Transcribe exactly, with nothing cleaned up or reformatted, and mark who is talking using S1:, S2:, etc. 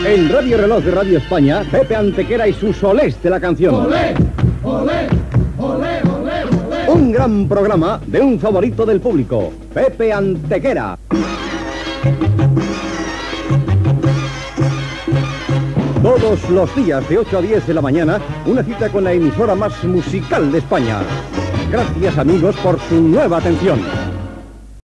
S1: En Radio Reloj de Radio España, Pepe Antequera y sus olés de la canción.
S2: ¡Olé! ¡Olé! ¡Olé, olé, olé!
S1: Un gran programa de un favorito del público, Pepe Antequera. Todos los días de ocho a diez de la mañana, una cita con la emisora más musical de España. Gracias, amigos, por su nueva atención.